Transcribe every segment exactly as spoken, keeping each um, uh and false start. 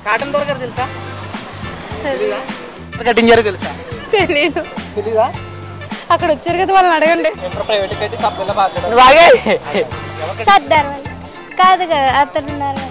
Cotton దొర గారు తెలుసా? తెలీదా? కట్టించారు తెలుసా? తెలీదు. తెలీదా? అక్కడ వచ్చారు కదా వాళ్ళని అడగండి. ప్రైవేట్ కట్టి సబ్బుల్లో మాట్లాడారు. సర్దార్ కాదు కదా అతను ఉన్నారు.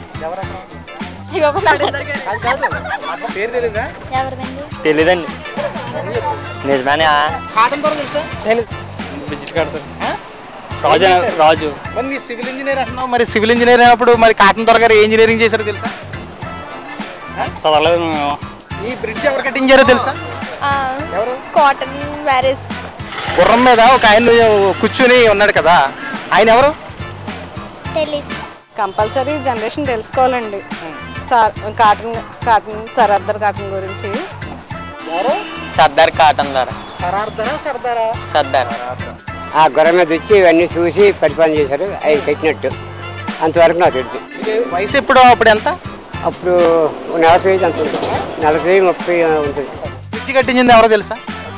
తెలీదండి. నిజమేనా? కాటన్ దొర తెలుసా? బ్రిడ్జ్ కడతారు. రాజు రాజు మరి నీ సివిల్ ఇంజనీర్ అంటున్నావు, మరి సివిల్ ఇంజనీర్ అయినప్పుడు మరి కాటన్ దొర గారు ఏ ఇంజనీరింగ్ చేశారో తెలుసా? చదవలేదు. ఈ బ్రిడ్జ్ ఎవరు కట్టించారో తెలుసా? ఎవరు? Cotton marriage. గుర్రం మీద ఒక ఆయన కూర్చుని ఉన్నాడు కదా, ఆయన ఎవరు? తెలీదు. కంపల్సరీ జనరేషన్ తెలుసుకోవాలండి. కాటన్ కాటన్ సరద్దర్ కాటన్ గురించి. ఎవరు? సర్దార్ కాటన్ ధర. సరార్దరా సర్దారా? సర్దార్. ఆ గొర్రె మీద వచ్చి ఇవన్నీ చూసి పరిపాలన చేశారు, అవి కట్టినట్టు. అంతవరకు నాకు తెలుసు. వయసు ఎప్పుడు? అప్పుడు ఎంత? అప్పుడు నలభై ఐదు అంత ఉంటుంది, నలభై ముప్పై ఉంటుంది. బ్రిడ్జ్ కట్టించింది ఎవరో తెలుసా?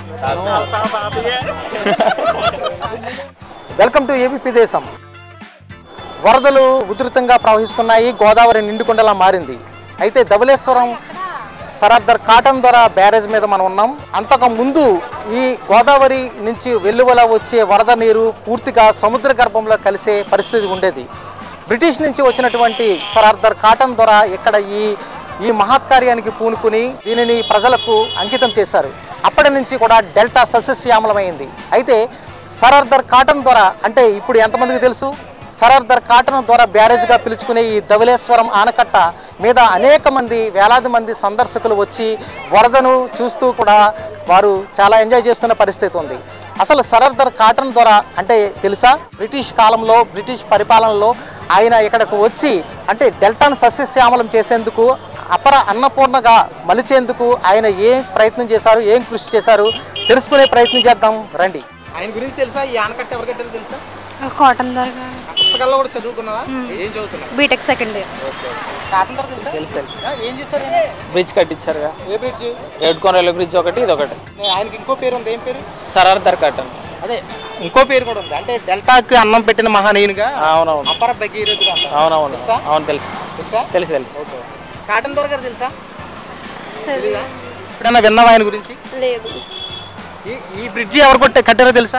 వెల్కమ్ టు ఏబీపీ దేశం. వరదలు ఉధృతంగా ప్రవహిస్తున్నాయి, గోదావరి నిండుకుండలా మారింది. అయితే ధవళేశ్వరం సరార్దర్ కాటన్ దొర బ్యారేజ్ మీద మనం ఉన్నాం. అంతకు ముందు ఈ గోదావరి నుంచి వెల్లువల వచ్చే వరద నీరు పూర్తిగా సముద్ర గర్భంలో కలిసే పరిస్థితి ఉండేది. బ్రిటిష్ నుంచి వచ్చినటువంటి సరార్దర్ కాటన్ దొర ఇక్కడ ఈ ఈ మహత్కార్యానికి పూనుకుని దీనిని ప్రజలకు అంకితం చేశారు. అప్పటి నుంచి కూడా డెల్టా సస్యశ్యామలమైంది. అయితే సరార్దర్ కాటన్ దొర అంటే ఇప్పుడు ఎంతమందికి తెలుసు? సరార్దర్ కాటన్ దొర బ్యారేజ్గా పిలుచుకునే ఈ ధవళేశ్వరం ఆనకట్ట మీద అనేక మంది, వేలాది మంది సందర్శకులు వచ్చి వరదను చూస్తూ కూడా వారు చాలా ఎంజాయ్ చేస్తున్న పరిస్థితి ఉంది. అసలు సరార్దర్ కాటన్ దొర అంటే తెలుసా? బ్రిటిష్ కాలంలో, బ్రిటిష్ పరిపాలనలో ఆయన ఇక్కడకు వచ్చి అంటే డెల్టాను సస్యశ్యామలం చేసేందుకు, అపర అన్నపూర్ణగా మలిచేందుకు ఆయన ఏం ప్రయత్నం చేశారు, ఏం కృషి చేశారు తెలుసుకునే ప్రయత్నం చేద్దాం రండి. ఆయన గురించి తెలుసా? ఈ ఆనకట్ట ఎవరు కట్టారో తెలుసా? కాటన్ దొర పుస్తకాల్లో కూడా చదువుకున్నావా? ఏం చదువుతున్నావు? BTech second year. కాటన్ దొర తెలుసా? తెలుసు తెలుసు. ఏం చేశారు? బ్రిడ్జ్ కట్టించారుగా. ఏ బ్రిడ్జ్? రెడ్కోన రైల్వే బ్రిడ్జ్ ఒకటి, ఇది ఒకటి. ఆయనకి ఇంకో పేరు ఉంది. ఏం పేరు? Sir Arthur Cotton. అదే ఇంకో పేరు కూడా ఉంది, అంటే డెల్టాకి అన్నం పెట్టిన మహానీయునిగా. అవునవును. అపర భగీరథుడు అంటారు. అవునవును. అవును తెలుసు. తెలుసా? తెలుసు తెలుసు. కాటన్ దొర గారు తెలుసా? ఎప్పుడన్నా విన్నావా ఆయన గురించి? లేదు. ఈ బ్రిడ్జి ఎవరు కొట్టే కట్టారో తెలుసా?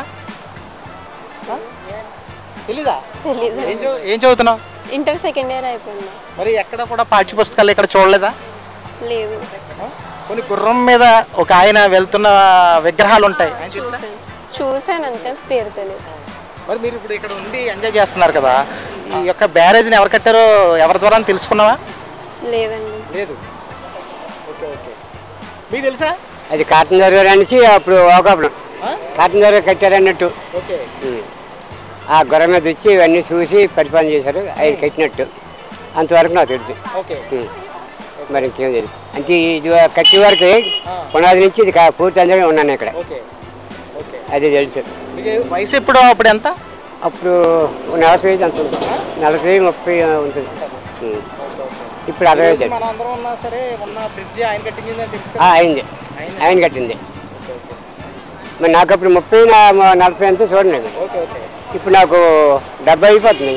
తెలీదా? తెలీదు. ఏం ఏం చదువుతున్నావు? ఇంటర్ సెకండ్ ఇయర్ అయిపోయింది. మరి ఎక్కడ కూడా పాఠ్య పుస్తకాలు ఇక్కడ చూడలేదా? లేదు. కొన్ని గుర్రం మీద ఒక ఆయన వెళ్తున్న విగ్రహాలు ఉంటాయి, చూసాను అంతే, పేరు తెలియదు. మరి మీరు ఇప్పుడు ఇక్కడ ఉండి ఎంజాయ్ చేస్తున్నారు కదా, ఈ యొక్క బ్యారేజ్ని ఎవరు కట్టారో ఎవరి ద్వారా తెలుసుకున్నావా? లేదండి. లేదు. Okay okay. మీకు తెలుసా? అది కాటన్ దొర అనేసి అప్పుడు ఒకప్పుడు కాటన్ దొర కట్టారన్నట్టు. ఓకే. ఆ గొర్రె మీద వచ్చి ఇవన్నీ చూసి పరిపాలన చేశారు, అవి కట్టినట్టు. అంతవరకు నాకు తెలుసు. ఓకే. మరి ఇంకేం తెలియదు. అంటే ఇది కట్టి వరకు పునాది నుంచి ఇది పూర్తి అందరూ ఉన్నాను ఇక్కడ. Okay okay. అది తెలుసు. వయసు ఎప్పుడు? అప్పుడు ఎంత? అప్పుడు నలభై ఐదు అంత ఉంటుంది, నలభై ముప్పై ఉంటుంది. ఇప్పుడు అరవై ఐదు. అయింది, ఆయన కట్టింది. మరి నాకు అప్పుడు ముప్పై నలభై అంతా చూడండి. ఇప్పుడు నాకు డెబ్బై అయిపోతుంది.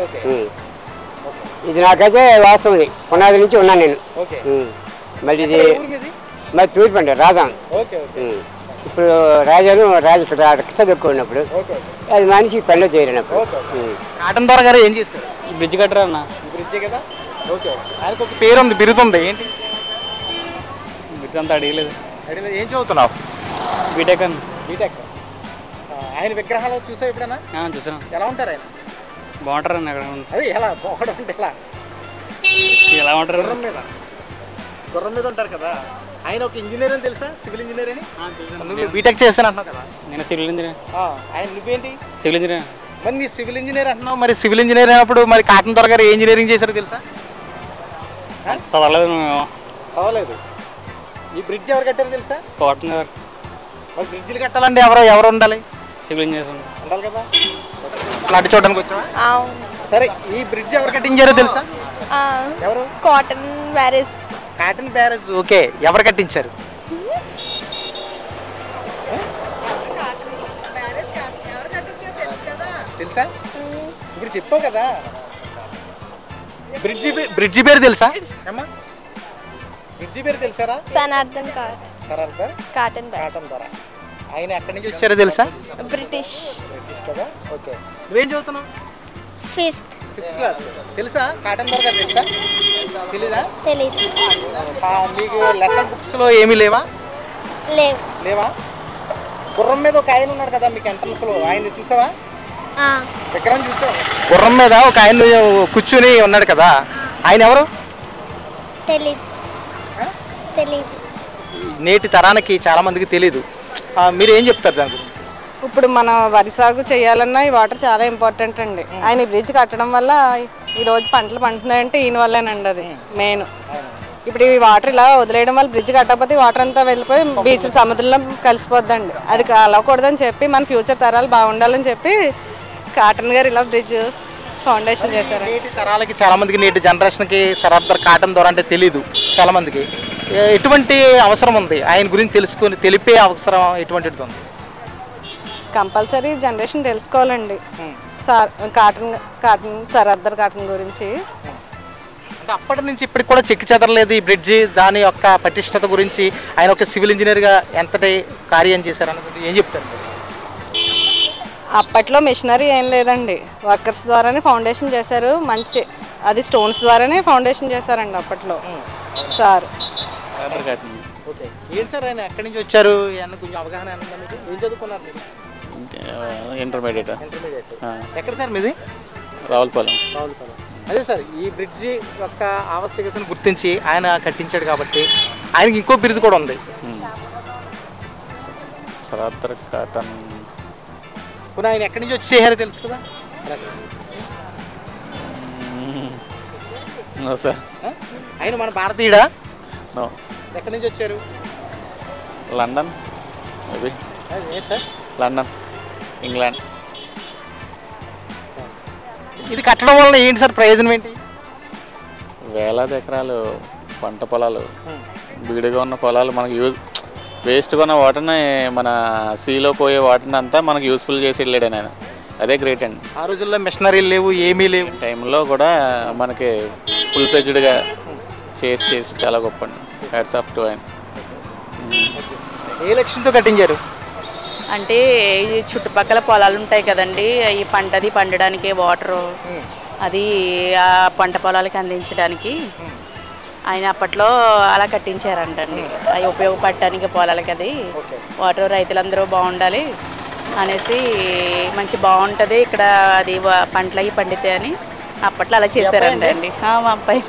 ఇది నాకైతే వాస్తవం, ఇది పునాది నుంచి ఉన్నాను నేను. మళ్ళీ ఇది మరి తూర్పండి రాజా. ఇప్పుడు రాజాను రాజు చదువుకున్నప్పుడు అది మనిషి పనిలో చేరినప్పుడు. కాటన్ దొర గారు ఏం చేస్తారు? బ్రిడ్జ్ కట్టరా అన్న? బ్రిడ్జే కదా. ఓకే. ఆయనకు ఒక పేరు ఉంది, బిరుదుంది. ఏంటి బ్రిడ్జ్ అంతా అడిగలేదు. అడిగలేదు. ఏం చదువుతున్నావు? బీటెక్ అన్న. బీటెక్. ఆయన విగ్రహాలు చూసావు ఎప్పుడైనా? చూసాను. ఎలా ఉంటారు ఆయన? బాగుంటారు అన్న. అక్కడ అది ఎలా బాగుంటే ఎలా ఎలా ఉంటారు? గుర్రం మీద గుర్రం మీద ఉంటారు కదా. ఆయన ఒక ఇంజనీర్ అని తెలుసా? సివిల్ ఇంజనీర్ అని. నువ్వు బీటెక్ చేస్తాను అంటున్నావు కదా. నేను సివిల్ ఇంజనీర్. ఆయన నువ్వేంటి? Civil engineer. మరి నీ సివిల్ ఇంజనీర్ అంటున్నావు, మరి సివిల్ ఇంజనీర్ అయినప్పుడు మరి కాటన్ దొర గారు ఏ ఇంజనీరింగ్ చేశారో తెలుసా? చదవలేదు. చదవలేదు. ఈ బ్రిడ్జ్ ఎవరు కట్టారో తెలుసా? కాటన్ గారు. మరి బ్రిడ్జిలు కట్టాలంటే ఎవరో ఎవరు ఉండాలి? సివిల్ ఇంజనీర్ ఉండాలి కదా. అటు చూడడానికి వచ్చావా? సరే, ఈ బ్రిడ్జ్ ఎవరు కట్టించారో తెలుసా? ఎవరు? Cotton marriage. Cotton barrage. Okay. ఎవరు కట్టించారు? తెలుసా? ఇప్పుడు చెప్పావు కదా. బ్రిడ్జి బ్రిడ్జి పేరు తెలుసా? బ్రిడ్జి పేరు తెలుసారా? సనార్థన్ కాటన్ సరార్దర్ కాటన్ బ్యాగ్ కాటన్ ధర. ఆయన ఎక్కడి నుంచి వచ్చారో తెలుసా? బ్రిటిష్ బ్రిటిష్ కదా. ఓకే, నువ్వేం చదువుతున్నావు? Fifth fifth class. తెలుసా కాటన్ ధర గారు? తెలుసా? తెలీదా? తెలీదు ఆ, మీకు లెసన్ బుక్స్లో ఏమీ లేవా? లేవు లేవా? గుర్రం మీద ఒక ఆయన ఉన్నాడు కదా మీకు ఎంట్రన్స్లో, ఆయన చూసావా? విగ్రహం చూసావా? గుర్రం మీద ఒక ఆయన కూర్చుని ఉన్నాడు కదా, ఆయన ఎవరు? తెలీదు తెలీదు నేటి తరానికి చాలా మందికి తెలీదు. ఆ, మీరు ఏం చెప్తారు దాని గురించి? ఇప్పుడు మనం వరి సాగు చేయాలన్నా ఈ వాటర్ చాలా ఇంపార్టెంట్ అండి. ఆయన ఈ బ్రిడ్జ్ కట్టడం వల్ల ఈ రోజు పంటలు పండుతున్నాయంటే ఈయన వల్లేనండి, అది మెయిన్. ఇప్పుడు ఈ వాటర్ ఇలా వదిలేయడం వల్ల బ్రిడ్జ్ కట్టకపోతే వాటర్ అంతా వెళ్ళిపోయి బీచ్ సముద్రంలో కలిసిపోద్దండి. అది అలవకూడదని చెప్పి మన ఫ్యూచర్ తరాలు బాగుండాలని చెప్పి కాటన్ గారు ఇలా బ్రిడ్జ్ ఫౌండేషన్ చేశారు. నేటి తరాలకి చాలా మందికి, నేటి జనరేషన్కి సరార్దర్ కాటన్ ధర అంటే తెలీదు చాలా మందికి. ఎటువంటి అవసరం ఉంది ఆయన గురించి తెలుసుకొని తెలిపే అవసరం ఎటువంటిది ఉంది? కంపల్సరీ జనరేషన్ తెలుసుకోవాలండి sir Cotton Cotton Sir Arthur Cotton గురించి. అంటే అప్పటి నుంచి ఇప్పటికి కూడా చెక్కి చెదరలేదు ఈ బ్రిడ్జి, దాని యొక్క పటిష్టత గురించి ఆయన ఒక సివిల్ ఇంజనీర్గా ఎంతటి కార్యం చేశారన్నది ఏం చెప్తారు? అప్పట్లో మిషనరీ ఏం లేదండి, వర్కర్స్ ద్వారానే ఫౌండేషన్ చేశారు. మంచి అది స్టోన్స్ ద్వారానే ఫౌండేషన్ చేశారండి అప్పట్లో సార్. ఓకే, ఏంటి సార్ ఆయన ఎక్కడి నుంచి వచ్చారు అన్న కొంచెం అవగాహన ఉందా మీకు? ఏం చదువుకున్నారు మీరు? ఇంటర్మీడియట్. ఇంటర్మీడియట్. ఎక్కడ సార్ మీది? రావులపాలెం. రావులపాలెం. అదే సార్, ఈ బ్రిడ్జి యొక్క ఆవశ్యకతను గుర్తించి ఆయన కట్టించాడు కాబట్టి ఆయనకి ఇంకో బిరుదు కూడా ఉంది, సరార్దర్ కాటన్. ఇప్పుడు ఆయన ఎక్కడి నుంచి వచ్చి చేశారో తెలుసు కదా? సార్ ఆయన మన భారతీయుడా? నో. ఎక్కడి నుంచి వచ్చారు? London maybe. ఏ సార్? London, England. ఇది కట్టడం వల్ల ఏంటి సార్ ప్రయోజనం ఏంటి? వేలాది ఎకరాలు పంట పొలాలు, బీడుగా ఉన్న పొలాలు మనకు యూజ్, వేస్ట్గా ఉన్న వాటర్ని మన సీలో పోయే వాటర్ని అంతా మనకు యూస్ఫుల్ చేసి వెళ్ళాడు ఆయన. అదే గ్రేట్ అండి. ఆ రోజుల్లో మిషనరీలు లేవు, ఏమీ లేవు, టైంలో కూడా మనకి ఫుల్ ఫ్లెడ్జ్డ్గా చేసి చేసి చాలా గొప్ప అండి. హ్యాట్స్ ఆఫ్ టు ఆయన. ఏ లక్ష్యంతో కట్టించారు? అంటే ఈ చుట్టుపక్కల పొలాలు ఉంటాయి కదండి, ఈ పంటది పండడానికి వాటరు అది ఆ పంట పొలాలకి అందించడానికి ఆయన అప్పట్లో అలా కట్టించారంటండి. అవి ఉపయోగపడటానికి పొలాలకి అది వాటర్ రైతులందరూ బాగుండాలి అనేసి, మంచి బాగుంటుంది ఇక్కడ అది పంటలు అవి పండితే అని అప్పట్లో అలా చేశారంట అండి. మా అబ్బాయి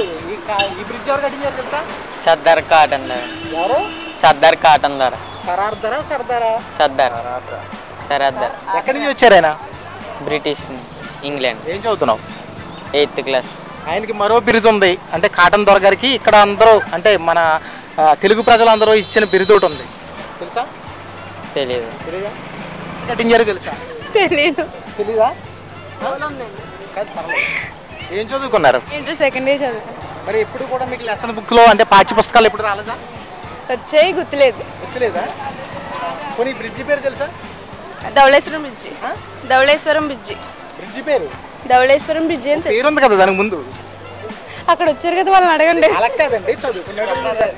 సర్దార్ కాటన్ ధర. సర్దార్ కాటన్ ధర. సరార్దరా సర్దారా? సర్దార్ సరార్దర్. ఎక్కడి నుంచి వచ్చారు ఆయన? British, England. ఏం చదువుతున్నావు? Eighth class. ఆయనకి మరో బిరుదు ఉంది, అంటే కాటన్ దొర గారికి ఇక్కడ అందరూ అంటే మన తెలుగు ప్రజలందరూ ఇచ్చిన బిరుదు ఒకటి ఉంది, తెలుసా? తెలియదు. తెలీదా? కట్టించారు తెలుసా? తెలీదు. తెలీదా? ఏం చదువుకున్నారు? ఇంటర్ సెకండ్ ఇయర్ చదువుకున్నాను. మరి ఎప్పుడు కూడా మీకు లెసన్ బుక్లో అంటే పాఠ్య పుస్తకాలు ఎప్పుడు రాలేదా? వచ్చాయి, గుర్తులేదు. గుర్తులేదా? కొన్ని బ్రిడ్జి పేరు తెలుసా? Dhavaleswaram bridge. Dhavaleswaram bridge. Bridge పేరు ధవళేశ్వరం బ్రిడ్జి అని పేరు ఉంది కదా దానికి ముందు. అక్కడ వచ్చారు కదా వాళ్ళని అడగండి. అలా కాదండి, చదువుకున్నాడు.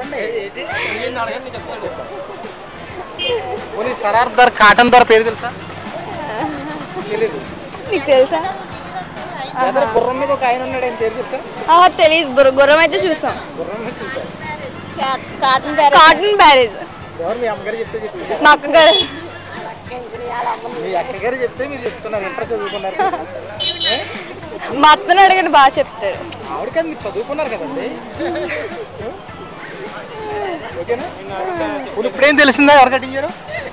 కొన్ని సరార్దర్ కాటన్ ధర పేరు తెలుసా? తెలీదు. నీకు తెలుసా? గుర్రం మీద ఒక ఆయన ఉన్నాడు, ఆయన పేరు తెలుసా? తెలియదు. గుర్రం అయితే చూసాం. గుర్రం మీద చూసారు. Cotton Cotton barrage. ఎవరు మీ అమ్మగారు చెప్తే చెప్తారు? మా అక్కగారు. మీ అక్కగారు చెప్తే మీరు చెప్తున్నారు, ఇంటర్ చదువుకున్నారు. మా అత్తని అడగండి, బాగా చెప్తారు. ఆవిడ కానీ మీరు చదువుకున్నారు కదండి. ఓకేనా? ఇప్పుడేం తెలిసిందా ఎవరు కట్టించారు?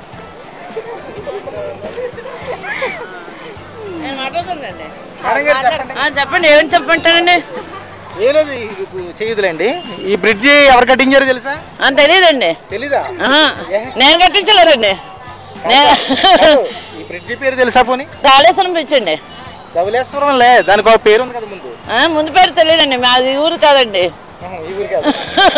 చెప్పండి, ఏమని చెప్పంటారండి? ఏ రోజు చేయదులేండి. ఈ బ్రిడ్జి ఎవరు కట్టించారో తెలుసా? తెలియదండి. తెలీదా? నేను కట్టించలేరండి. ఈ బ్రిడ్జి పేరు తెలుసా? పోనీ ధవళేశ్వరం బ్రిడ్జ్ అండి. ధవళేశ్వరం లే, దానికి ఒక పేరు ఉంది కదా ముందు. ముందు పేరు తెలియదండి, మాది ఊరు కాదండి. ఈ ఊరు కాదు.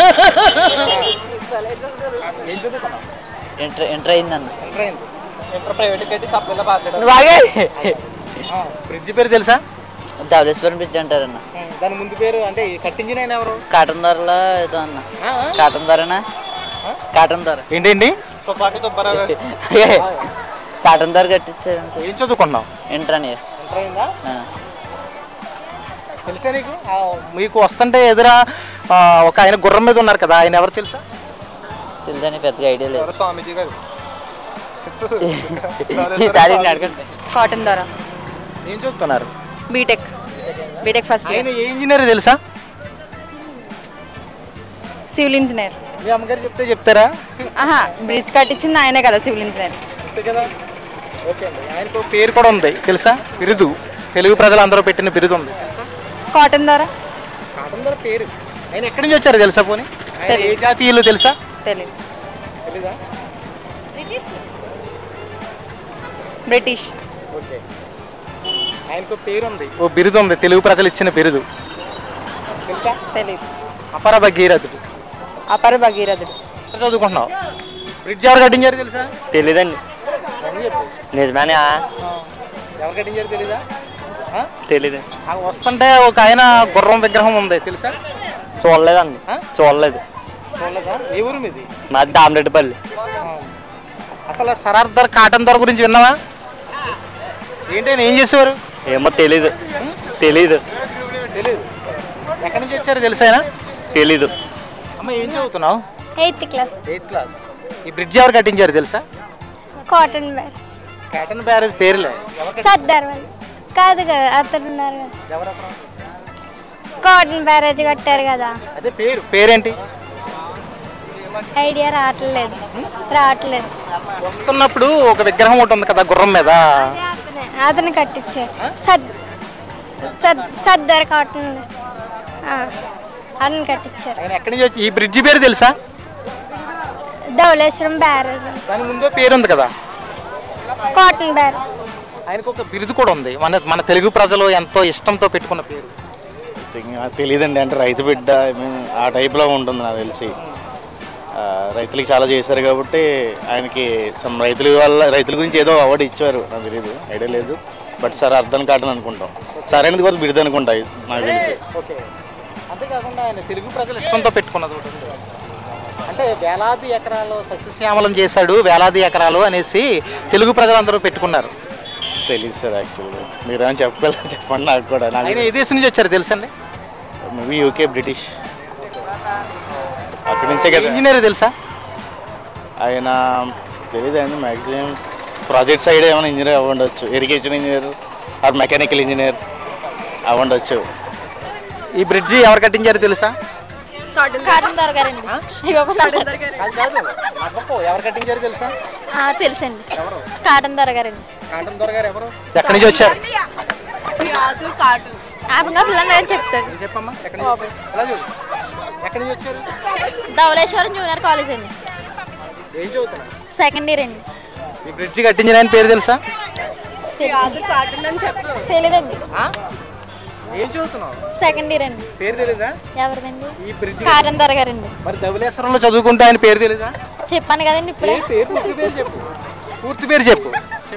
ఏం చదువుకున్నావు? ఇంటర్ ఇంటర్ అయిందండి. ఇంటర్ అయింది. ఇంటర్ ప్రైవేట్ కట్టి సప్లైలో పాస్ అయ్యాడు. బ్రిడ్జి పేరు తెలుసా? ధవళేశ్వరం బ్రిడ్జ్ అంటారన్న. దాని ముందు పేరు అంటే కట్టించిన ఆయన ఎవరు? కాటన్ ధరలో ఏదో అన్న. కాటన్ ధరనా? కాటన్ ధర ఏంటండి? కాటన్ ధర కట్టించారు. ఏం చదువుకున్నావు? ఇంటర్ అని. తెలుసా నీకు? మీకు వస్తుంటే ఎదురా ఒక ఆయన గుర్రం మీద ఉన్నారు కదా, ఆయన ఎవరు తెలుసా? తెలుసని పెద్దగా ఐడియా లేదు. స్వామీజీ గారు. కాటన్ ధర. ఏం చదువుతున్నారు? బీటెక్ బీటెక్ ఫస్ట్ ఆయన ఏ ఇంజనీర్ తెలుసా? Civil engineer. మీ అమ్మగారు చెప్తే చెప్తారా? ఆహా, బ్రిడ్జ్ కట్టించింది ఆయనే కదా, సివిల్ ఇంజనీర్. అంతే కదా. ఓకే అండి. ఆయనకు పేరు కూడా ఉంది తెలుసా? బిరుదు, తెలుగు ప్రజలందరూ పెట్టిన బిరుదు ఉంది. కాటన్ ధర. కాటన్ ధర పేరు. ఆయన ఎక్కడి నుంచి వచ్చారు తెలుసా? పోనీ ఏ జాతీయులు తెలుసా? తెలియదు. తెలీదా? బ్రిటిష్. ఓకే. ఆయనకు పేరు ఉంది, ఓ బిరుదు ఉంది, తెలుగు ప్రజలు ఇచ్చిన బిరుదు తెలుసా? తెలియదు. అపర భగీరథుడు. అపర భగీరథుడు. చదువుకుంటున్నావు? బ్రిడ్జ్ ఎవరు కట్టించారు తెలుసా? తెలీదండి. నిజమేనా? ఎవరు కట్టించారు తెలీదా? తెలీదు. వస్తుంటే ఒక ఆయన గుర్రం విగ్రహం ఉంది తెలుసా? చూడలేదండి. చూడలేదు. చూడలేదా? ఏ ఊరు మీది? మాది దామరెడ్డిపల్లి. అసలు సరార్దర్ కాటన్ ధర గురించి విన్నావా? ఏంటి, ఏం చేసేవారు? ఏమో తెలీదు. తెలీదు. తెలీదు. ఎక్కడి నుంచి వచ్చారు తెలుసా? ఆయన తెలీదు. అమ్మ ఏం చదువుతున్నావు? Eighth class. Eighth class. ఈ బ్రిడ్జ్ ఎవరు కట్టించారు తెలుసా? Cotton barrage. కాటన్ బ్యారేజ్ పేరులే. సర్దార్ వాళ్ళు కాదు కదా, అతను ఉన్నారు కదా. ఎవరు? కాటన్ బ్యారేజ్ కట్టారు కదా. అదే పేరు. పేరేంటి? ఐడియా రావట్లేదు రావట్లేదు వస్తున్నప్పుడు ఒక విగ్రహం ఒకటి ఉంది కదా గుర్రం మీద, అతనే అతను కట్టించారు. సద్ సద్ సర్దార్ కాటన్ అతను కట్టించారు. ఆయన ఎక్కడి నుంచి వచ్చి? ఈ బ్రిడ్జి పేరు తెలుసా? ధవళేశ్వరం బ్యారేజ్. దాని ముందు పేరు ఉంది కదా, కాటన్ బ్యారేజ్. ఆయనకు ఒక బిరుదు కూడా ఉంది, మన మన తెలుగు ప్రజలు ఎంతో ఇష్టంతో పెట్టుకున్న పేరు. తెలియదండి. అంటే రైతు బిడ్డ ఆ టైప్లో ఉంటుంది నాకు తెలిసి. రైతులకి చాలా చేశారు కాబట్టి ఆయనకి సమ్ రైతుల వల్ల రైతుల గురించి ఏదో అవార్డు ఇచ్చారు, నాకు తెలియదు, ఐడియా లేదు. బట్ సార్ అర్థం కాటని అనుకుంటాం. సరైనది కూడా బిరుదు అనుకుంటాయి నాకు తెలిసి. ఓకే. అంతేకాకుండా ఆయన తెలుగు ప్రజలు ఇష్టంతో పెట్టుకున్నది ఒకటి ఉంది. అంటే వేలాది ఎకరాలు సస్యశ్యామలం చేశాడు, వేలాది ఎకరాలు అనేసి తెలుగు ప్రజలందరూ పెట్టుకున్నారు. తెలియదు సార్ యాక్చువల్గా. మీరు ఏమైనా చెప్పగలరా? చెప్పండి నాకు కూడా. ఆయన ఏ దేశం నుంచి వచ్చారు తెలుసండి? మేబీ యూకే, బ్రిటిష్, అక్కడి నుంచే కదా. ఇంజనీర్ తెలుసా? ఆయన తెలియదండి. మ్యాక్సిమం ప్రాజెక్ట్ సైడ్ ఏమైనా ఇంజనీర్ అవ్వండొచ్చు, irrigation engineer or mechanical engineer అవ్వండొచ్చు. ఈ బ్రిడ్జి ఎవరు కట్టించారు తెలుసా? కాటన్ ధర గారండి. ఎవరు కట్టించారు తెలుసా? తెలుసండి. కాటన్ ధర గారండి. కాటన్ ధర గారు ఎవరు? ఎక్కడి నుంచి వచ్చారు? చెప్తాను. చెప్పమ్మా. ఎక్కడి నుంచి ఎక్కడి నుంచి వచ్చారు? ధవళేశ్వరం జూనియర్ కాలేజ్ అండి. ఏం చదువుతున్నారు? సెకండ్ ఇయర్ అండి. ఈ బ్రిడ్జి కట్టించిన ఆయన పేరు తెలుసా? తెలీదండి. ఏం చదువుతున్నావు? సెకండ్ ఇయర్ అండి. పేరు తెలీదా? ఎవరిదండి? ఈ బ్రిడ్జి కాటన్ ధర గారండి. మరి ధవళేశ్వరంలో చదువుకుంటే ఆయన పేరు తెలీదా? చెప్పాను కదండి ఇప్పుడు. పేరు పూర్తి పేరు చెప్పు. పూర్తి పేరు చెప్పు.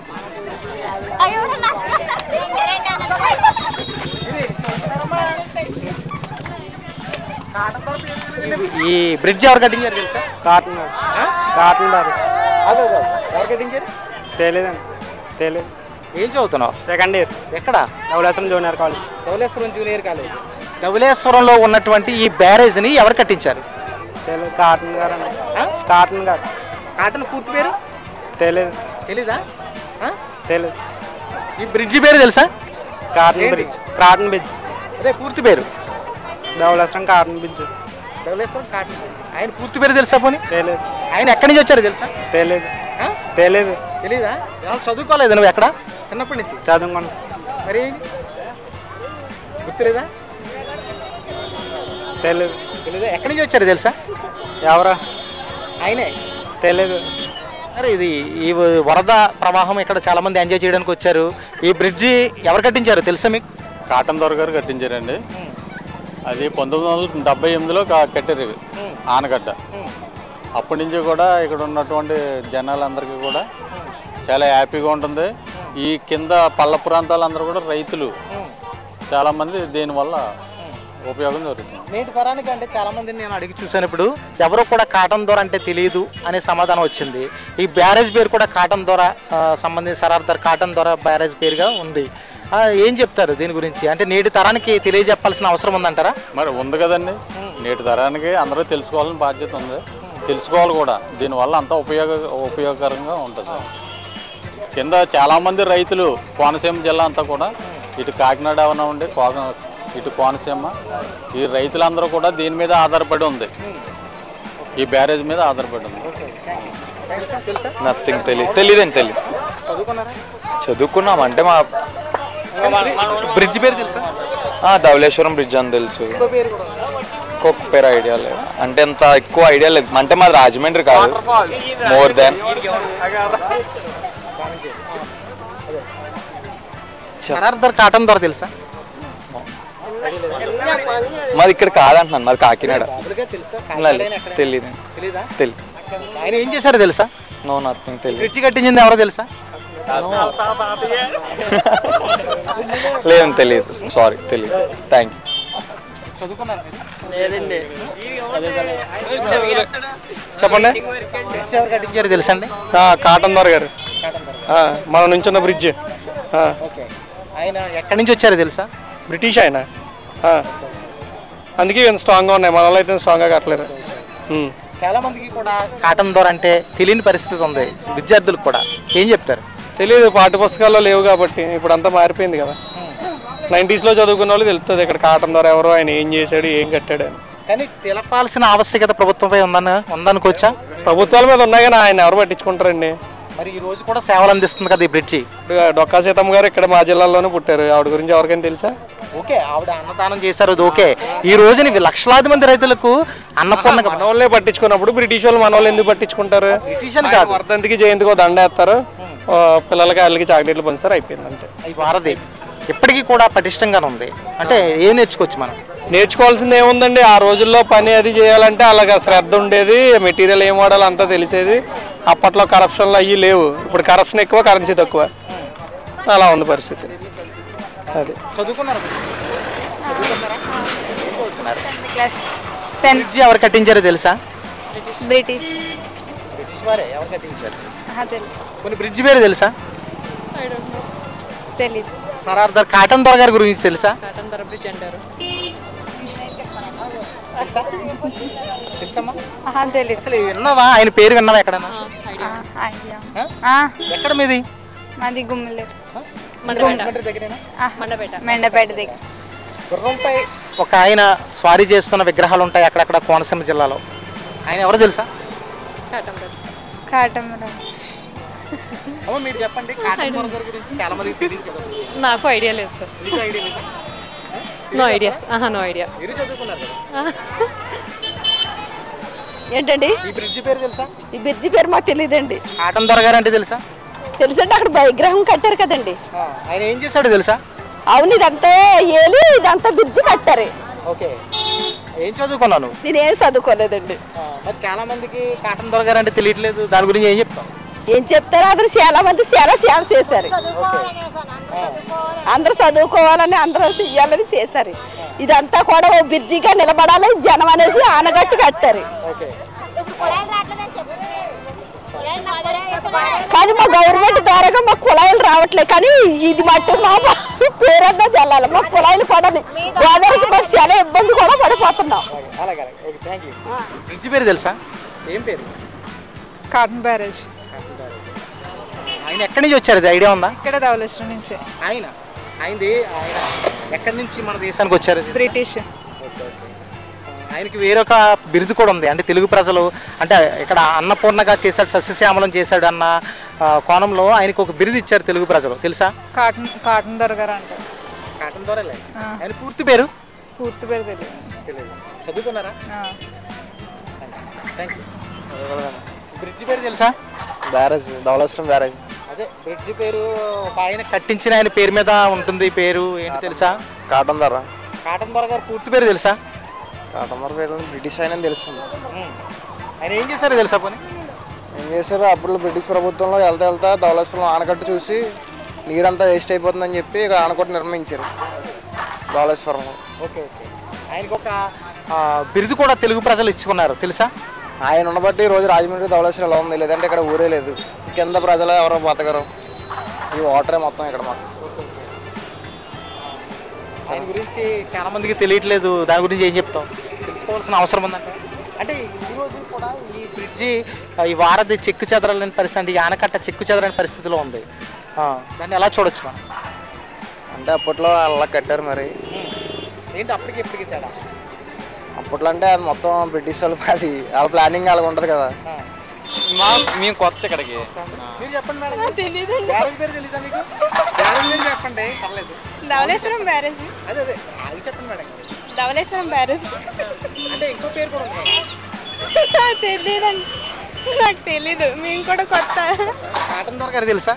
ఈ బ్రిడ్జ్ ఎవరు కట్టించారు తెలుసా? Cotton Cotton barrage. ఎవరు కట్టించారు? తెలీదండి. తెలీదు. ఏం చదువుతున్నావు? Second year. ఎక్కడ? Dhavaleswaram junior college. Dhavaleswaram junior college. ధవళేశ్వరంలో ఉన్నటువంటి ఈ బ్యారేజ్ని ఎవరు కట్టించారు? తెలీదు. కాటన్ గారు. కాటన్ గారు. కాటన్ పూర్తి పేరు తెలీదు. తెలీదా? తెలీదు. ఈ బ్రిడ్జి పేరు తెలుసా? Cotton bridge. Cotton bridge. అదే పూర్తి పేరు. Dhavaleswaram Cotton bridge. Dhavaleswaram Cotton. ఆయన పూర్తి పేరు తెలుసా? పోనీ తెలీదు. ఆయన ఎక్కడి నుంచి వచ్చారు తెలుసా? తెలీదు. తెలీదు. తెలీదా? ఏమన్నా చదువుకోలేదు నువ్వు ఎక్కడ? చిన్నప్పటి నుంచి చదువుకోండి. మరి గుర్తులేదా? తెలీదు. తెలీదా? ఎక్కడి నుంచి వచ్చారు తెలుసా? ఎవరా? ఆయనే. తెలీదు. అరే ఇది ఈ వరద ప్రవాహం ఇక్కడ చాలా మంది ఎంజాయ్ చేయడానికి వచ్చారు. ఈ బ్రిడ్జి ఎవరు కట్టించారు తెలుసా మీకు? కాటన్ దొర గారు కట్టించారండి. అది పంతొమ్మిది వందల డెబ్బై ఎనిమిదిలో కట్టారు ఇవి ఆనగడ్డ. అప్పటి నుంచి కూడా ఇక్కడ ఉన్నటువంటి జనాలందరికీ కూడా చాలా హ్యాపీగా ఉంటుంది. ఈ కింద పల్ల ప్రాంతాలందరూ కూడా రైతులు చాలామంది దీనివల్ల ఉపయోగం జరుగుతుంది. నేటి తరానికి అంటే చాలామందిని నేను అడిగి చూసాను. ఇప్పుడు ఎవరో కూడా కాటన్ దొర అంటే తెలియదు అనే సమాధానం వచ్చింది. ఈ బ్యారేజ్ పేరు కూడా కాటన్ దొర సంబంధించి సరార్దర్ కాటన్ దొర బ్యారేజ్ పేరుగా ఉంది. ఏం చెప్తారు దీని గురించి? అంటే నేటి తరానికి తెలియజెప్పాల్సిన అవసరం ఉందంటారా? మరి ఉంది కదండి, నేటి తరానికి అందరూ తెలుసుకోవాలని బాధ్యత ఉంది, తెలుసుకోవాలి కూడా. దీనివల్ల అంతా ఉపయోగ ఉపయోగకరంగా ఉంటుంది. కింద చాలామంది రైతులు కోనసీమ జిల్లా అంతా కూడా ఇటు కాకినాడ ఏమైనా ఉండి ఇటు కోనసీమ ఈ రైతులందరూ కూడా దీని మీద ఆధారపడి ఉంది, ఈ బ్యారేజ్ మీద ఆధారపడి ఉంది. నథింగ్ తెలియదు తెలియదండి తెలియదు చదువుకున్నాం అంటే మా బ్రిడ్జ్ పేరు తెలుసా? ధవళేశ్వరం బ్రిడ్జ్ అని తెలుసు, ఇంకొక పేరు ఐడియా లేదు, అంటే అంత ఎక్కువ ఐడియా లేదు. అంటే మాది రాజమండ్రి కాదు, మోర్ దాన్. సరార్దర్ కాటన్ దొర తెలుసా? మాది ఇక్కడ కాదంటున్నాను, మాది కాకినాడ. తెలియదు తెలియదు. ఆయన ఏం చేశారో తెలుసా? నో నథింగ్ తెలియదు. బ్రిడ్జ్ కట్టించింది ఎవరో తెలుసా? లేదు తెలియదు, సారీ తెలియదు. Thank you. చెప్పండి. ఎవరు కట్టించారు తెలుసా అండి? కాటన్ దొర గారు, మన నుంచి ఉన్న బ్రిడ్జ్. ఆయన ఎక్కడి నుంచి వచ్చారో తెలుసా? బ్రిటిష్ ఆయన, అందుకే ఇంత స్ట్రాంగ్గా ఉన్నాయి. మన వాళ్ళు అయితే స్ట్రాంగ్గా కట్టలేరు. చాలా మందికి కూడా కాటన్ దొర అంటే తెలియని పరిస్థితి ఉంది, విద్యార్థులకు కూడా. ఏం చెప్తారు? తెలియదు, పాఠ్య పుస్తకాల్లో లేవు కాబట్టి. ఇప్పుడు అంతా మారిపోయింది కదా. నైంటీస్లో చదువుకున్న వాళ్ళు తెలుస్తుంది ఇక్కడ కాటన్ దొర ఎవరో, ఆయన ఏం చేశాడు, ఏం కట్టాడు అని. కానీ తెలపాల్సిన ఆవశ్యకత ప్రభుత్వంపై ఉందని ఉందనుకోవచ్చా? ప్రభుత్వాల మీద ఉన్నాయి కానీ ఆయన ఎవరు పట్టించుకుంటారండి. మరి ఈ రోజు కూడా సేవలు అందిస్తుంది కదా ఈ బ్రిడ్జి. ఇప్పుడు డొక్కా సీతమ్మ గారు ఇక్కడ మా జిల్లాలోనే పుట్టారు, ఆవిడ గురించి ఎవరికైనా తెలుసా? ఓకే, ఆవిడ అన్నదానం చేశారు, అది ఓకే. ఈ రోజుని లక్షలాది మంది రైతులకు అన్నపూర్ణ మన వాళ్ళే పట్టించుకున్నప్పుడు బ్రిటిష్ వాళ్ళు మన వాళ్ళు ఎందుకు పట్టించుకుంటారు? బ్రిటిష్ అని కాదు, వర్ధంతికి జయంతికి దండ వేస్తారు, పిల్లలకి వాళ్ళకి చాక్లెట్లు పంచుతారు, అయిపోయింది అంతే. ఈ భారతి ఇప్పటికీ కూడా పటిష్టంగానే ఉంది. అంటే ఏం నేర్చుకోవచ్చు మనం? నేర్చుకోవాల్సింది ఏముందండి, ఆ రోజుల్లో పని అది చేయాలంటే అలాగ శ్రద్ధ ఉండేది, మెటీరియల్ ఏం వాడాలో అంతా తెలిసేది. అప్పట్లో కరప్షన్లు అయ్యి లేవు, ఇప్పుడు కరప్షన్ ఎక్కువ, కరెన్సీ తక్కువ, అలా ఉంది పరిస్థితి. అది చదువుకున్నారు. బ్రిడ్జ్ ఎవరు కట్టించారో తెలుసా? బ్రిటిష్ బ్రిటిష్ వారే. ఎవరు కట్టించారు? కొన్ని బ్రిడ్జ్ పేరు తెలుసా? తెలీదు. సరార్దర్ కాటన్ దొర గారి గురించి తెలుసా? కాటన్ దొర బ్రిడ్జ్ అంటారు. తెలీదు. అసలు విన్నావా? ఆయన పేరు విన్నావా ఎక్కడన్నా? ఎక్కడ మీది? మాది గుమ్మలేరు, మండపేట మెండపేట దగ్గర. గుర్రంపై ఒక ఆయన స్వారీ చేస్తున్న విగ్రహాలు ఉంటాయి అక్కడక్కడ కోనసీమ జిల్లాలో. ఆయన ఎవరో తెలుసా? కాటమరావు. మీరు చెప్పండి. కాటన్ దొర గారి గురించి చాలా మందికి తెలియదు కదా. నాకు ఐడియా లేదు సార్. ఐడియా లేదా? No idea. No idea. మీరు చదువుకున్నారు కదా. ఏంటండి ఈ బ్రిడ్జ్ పేరు తెలుసా? ఈ బ్రిడ్జి పేరు మాకు తెలియదండి. కాటన్ దొర గారు అంటే తెలుసా? తెలుసండి, అక్కడ విగ్రహం కట్టారు కదండి. ఆయన ఏం చేశాడు తెలుసా? అవును, ఇదంతా ఏలి ఇదంతా బ్రిడ్జి కట్టారు. ఓకే, ఏం చదువుకున్నాను? నేనేం చదువుకోలేదండి. మరి చాలా మందికి కాటన్ దొర గారు అంటే తెలియట్లేదు, దాని గురించి ఏం చెప్తాం? ఏం చెప్తారు? అతను చాలా మంది చాలా సేవ చేశారు, అందరూ చదువుకోవాలని అందరూ చెయ్యాలని చేశారు. ఇదంతా కూడా ఓ బ్రిడ్జిగా నిలబడాలి జనం అనేసి ఆనగట్టు కట్టారు. కానీ మా గవర్నమెంట్ ద్వారాగా మా కుళాయిలు రావట్లేదు, కానీ ఇది మట్టు మా పేరన్నా తెల్లాలి, మా కుళాయిలు పడని గోదావరికి మాకు చాలా ఇబ్బంది కూడా పడిపోతున్నాం. బ్రిడ్జ్ పేరు తెలుసా? ఏం పేరు? Cotton barrage. ఆయన ఎక్కడి నుంచి వచ్చారు? ఐడియా ఉందా? ఇక్కడ ధవళేశ్వరం నుంచి. ఆయన ఆయనది ఆయన ఎక్కడి నుంచి మన దేశానికి వచ్చారు? బ్రిటిష్. ఆయనకి వేరొక బిరుదు కూడా ఉంది. అంటే తెలుగు ప్రజలు అంటే ఇక్కడ అన్నపూర్ణగా చేశాడు, సస్యశ్యామలం చేశాడు అన్న కోణంలో ఆయనకు ఒక బిరుదు ఇచ్చారు తెలుగు ప్రజలు, తెలుసా? కాటన్ కాటన్ దొర గారు అంటారు. కాటన్ దొర. ఆయన పూర్తి పేరు? పూర్తి పేరు తెలియదు. తెలియదు. చదువుకున్నారా? Thank you. బ్రిడ్జ్ పేరు తెలుసా? Barrage, Dhavaleswaram barrage. అదే బ్రిడ్జ్ పేరు ఒక ఆయన కట్టించిన ఆయన పేరు మీద ఉంటుంది. పేరు ఏంటి తెలుసా? కాటన్ దొర. కాటన్ దొర గారు పూర్తి పేరు తెలుసా? కాటన్ దొర పేరు బ్రిటిష్ ఆయన తెలుస్తుంది. ఆయన ఏం చేశారో తెలుసా? పోనీ ఏం చేశారు? అప్పుడు బ్రిటిష్ ప్రభుత్వంలో వెళ్తా వెళ్తా ధవళేశ్వరం ఆనకట్టు చూసి నీరంతా వేస్ట్ అయిపోతుందని చెప్పి ఇక్కడ ఆనకట్టు నిర్మించారు. ధవళేశ్వరం. ఓకే ఓకే ఆయనకు ఒక బిరుదు కూడా తెలుగు ప్రజలు ఇచ్చుకున్నారు తెలుసా? ఆయన ఉన్నబట్టి రోజు రాజమండ్రి ధవళేశ్వరం ఎలా ఉంది, లేదంటే ఇక్కడ ఊరే లేదు. కింద ప్రజలు ఎవరో బతకరు, ఈ వాటరే మొత్తం ఇక్కడ మాకు. ఆయన గురించి చాలా మందికి తెలియట్లేదు, దాని గురించి ఏం చెప్తాం? తెలుసుకోవాల్సిన అవసరం ఉందంటే అంటే ఈ రోజు కూడా ఈ బ్రిడ్జి ఈ వారధి చెక్కు చెదరలేని పరిస్థితి, అంటే ఈ ఆనకట్ట చెక్కు చెదరని పరిస్థితిలో ఉంది. దాన్ని ఎలా చూడొచ్చు మనం? అంటే అప్పట్లో అలా కట్టారు మరి. ఏంటి అప్పటికి ఇప్పటికి తేడా? అప్పట్లో అంటే అది మొత్తం బ్రిటిష్ వాళ్ళు, అది వాళ్ళ ప్లానింగ్ అలాగ ఉంటుంది కదా. మా మేము కొత్త ఇక్కడికి. మీరు చెప్పండి మేడం. తెలీదు. బ్యారేజ్ పేరు తెలీదా మీకు? బ్యారేజ్ పేరు చెప్పండి పర్లేదు. ధవళేశ్వరం బ్యారేజ్. అదే అదే అది చెప్పండి మేడం. ధవళేశ్వరం బ్యారేజ్ అంటే ఇంకో పేరు కూడా ఉంది. తెలియదండి, నాకు తెలీదు, మేము కూడా కొత్త. కాటన్ దొర గారు తెలుసా?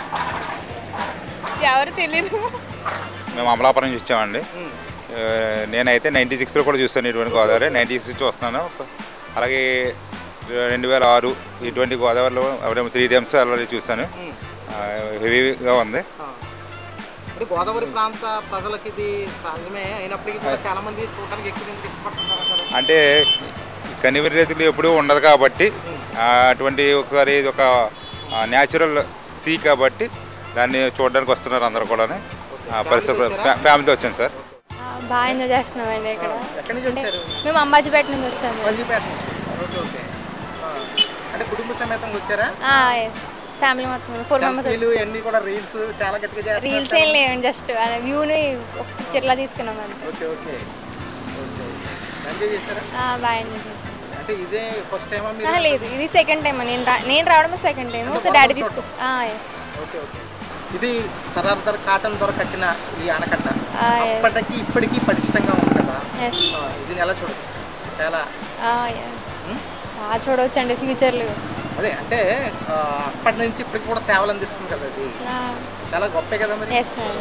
ఎవరు తెలీదు. మేము అమలాపురం నుంచి వచ్చామండి. నేనైతే నైంటీ సిక్స్లో కూడా చూస్తాను ఇటువంటి గోదావరి, నైంటీ సిక్స్ చూస్తున్నాను. అలాగే రెండు వేల ఆరు ఇటువంటి గోదావరిలో త్రీ టైమ్స్ ఆల్రెడీ చూస్తాను. హెవీగా ఉంది. గోదావరి ప్రాంత ప్రజలకి ఇది సహజమే అయినప్పటికీ కూడా చాలా మంది చూడడానికి ఎక్కువ ఇష్టపడుతున్నారు. అంటే కనివిరి రీతిలో ఎప్పుడూ ఉండదు కాబట్టి అటువంటి ఒకసారి ఇది ఒక న్యాచురల్ సీ కాబట్టి దాన్ని చూడడానికి వస్తున్నారు అందరూ కూడా. పరిసర ఫ్యామిలీతో వచ్చాను సార్. బాగా ఎంజాయ్ చేస్తున్నామండి ఇక్కడ. ఎక్కడి నుంచి వచ్చారు? మేము అంబాజీపేట నుంచి వచ్చాము. అంబాజీపేట. Okay okay. అంటే కుటుంబ సమేతంగా వచ్చారా? ఫ్యామిలీ మొత్తం ఫోర్ మెంబర్స్. అన్ని కూడా రీల్స్ చాలా గట్టిగా చేస్తారు. రీల్స్ ఏం లేవండి, జస్ట్ వ్యూని ఒక పిక్చర్లా తీసుకున్నాం అండి. Okay okay. ఎంజాయ్ చేశారా? బాగా ఎంజాయ్ చేశాను. అంటే ఇదే ఫస్ట్ టైమా మీరు? లేదు, ఇది సెకండ్ టైం. నేను నేను రావడమే సెకండ్ టైం. సో డాడీ తీసుకు. Okay okay. ఇది సరార్దర్ కాటన్ దొర కట్టిన ఈ ఆనకట్ట అప్పటికి ఇప్పటికీ పటిష్టంగా ఉంది కదా. ఇది ఎలా చూడొచ్చు? చాలా బాగా చూడవచ్చు అండి ఫ్యూచర్లో. అదే అంటే అప్పటి నుంచి ఇప్పటికి కూడా సేవలు అందిస్తుంది కదా, ఇది చాలా గొప్పే కదా మరి.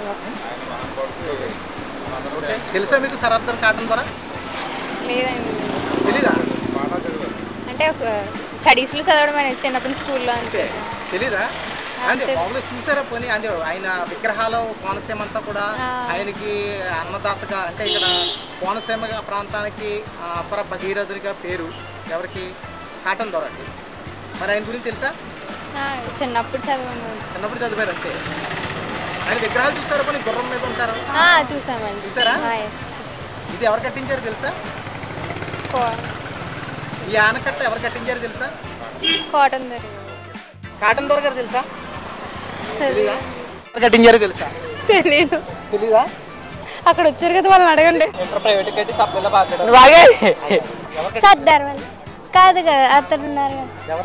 తెలుసా మీకు సరార్దర్ కాటన్ దొర? లేదండి. తెలీదా? అంటే స్టడీస్లో చదవడం అనేది చిన్నప్పుడు స్కూల్లో అంతే. తెలీదా? అంటే మామూలుగా చూసారా పోనీ? అంటే ఆయన విగ్రహాలు కోనసీమ అంతా కూడా ఆయనకి అన్నదాతగా, అంటే ఇక్కడ కోనసీమ ప్రాంతానికి అపర భగీరథునిగా పేరు ఎవరికి? కాటన్ దొరకి. మరి ఆయన గురించి తెలుసా? చిన్నప్పుడు చదివాను. చిన్నప్పుడు చదివారు అంటే ఆయన విగ్రహాలు చూసారా పోనీ? గుర్రం మీద ఉంటారు. చూసామండి. చూసారా? ఇది ఎవరు కట్టించారు తెలుసా? ఈ ఆనకట్ట ఎవరు కట్టించారు తెలుసా? కాటన్ దొర. కాటన్ దొర గారు తెలుసా? కట్టించారు తెలుసా? తెలీదు. తెలీదా? అక్కడ వచ్చారు కదా, వాళ్ళని అడగండి. సర్దార్ వాళ్ళు కాదు కదా, అతను ఉన్నారు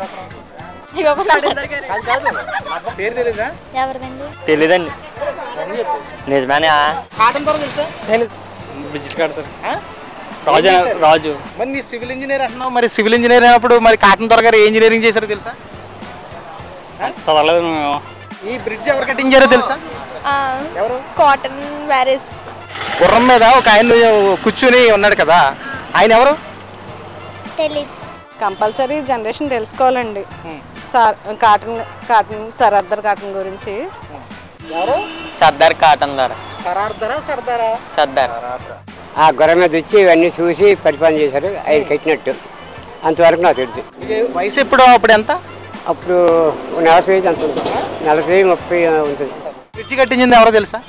పేరు తెలీదా? ఎవరిదండి? తెలీదండి. నిజమేనా? కాటన్ దొర తెలుసా? బ్రిడ్జ్ కడతారు రాజు. రాజు మరి నీ సివిల్ ఇంజనీర్ అంటున్నావు, మరి సివిల్ ఇంజనీర్ అయినప్పుడు మరి కాటన్ దొర గారు ఏ ఇంజనీరింగ్ చేశారో తెలుసా? చదవలేదు. ఈ బ్రిడ్జ్ ఎవరు కట్టించారో తెలుసా? ఎవరు? Cotton barrage. గుర్రం మీద ఒక ఆయన కూర్చుని ఉన్నాడు కదా, ఆయన ఎవరు? తెలీదు. కంపల్సరీ జనరేషన్ తెలుసుకోవాలండి కాటన్ కాటన్ సరార్దర్ కాటన్ గురించి. ఎవరు? సర్దార్ కాటన్ దొర. సరార్దరా సర్దారా? సర్దార్. ఆ గొర్రె మీద వచ్చి ఇవన్నీ చూసి పరిపాలన చేశారు, ఆయన కట్టినట్టు. అంతవరకు నాకు తెలుసు. వయసు ఎప్పుడు? అప్పుడు ఎంత? అప్పుడు నలభై ఐదు అంత ఉంటుంది, నలభై ముప్పై ఉంటుంది. బ్రిడ్జి కట్టించింది ఎవరో తెలుసా?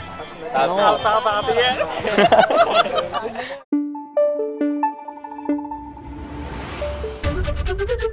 Thank you.